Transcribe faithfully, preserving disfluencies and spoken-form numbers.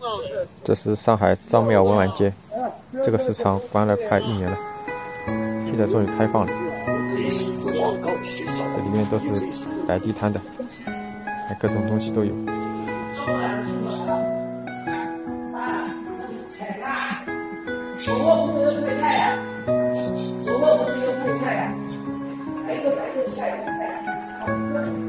这是上海张庙文玩街，这个市场关了快一年了，现在终于开放了。这里面都是摆地摊的，各种东西都有。 手握不是有这个菜呀？手握不是有这个菜呀？来个来个菜呀！